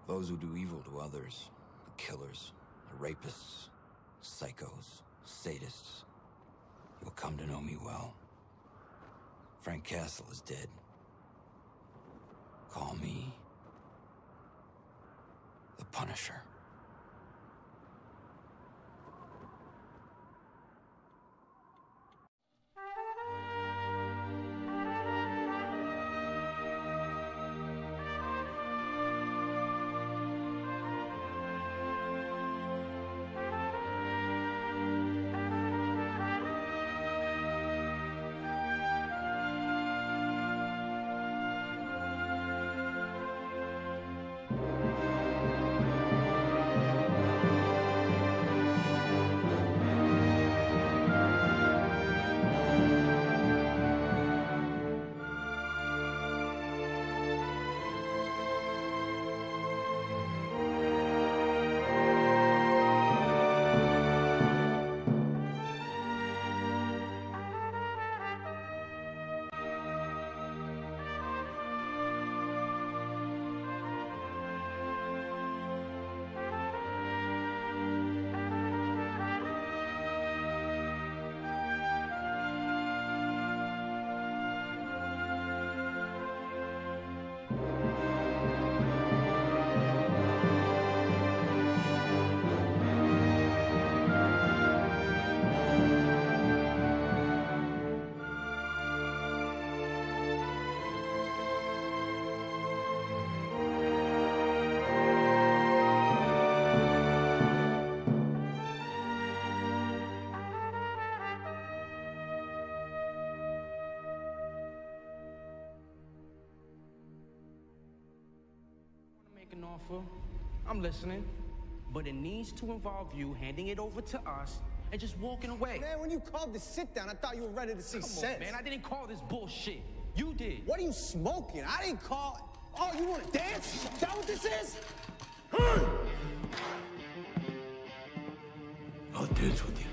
Those who do evil to others, the killers, the rapists, psychos, sadists. You'll come to know me well. Frank Castle is dead. Call me the Punisher. An offer. I'm listening, but it needs to involve you handing it over to us and just walking away. Man, when you called to sit down, I thought you were ready to see sense. Man, I didn't call this bullshit. You did. What are you smoking? I didn't call. Oh, you want to dance? Is that what this is? I'll dance with you.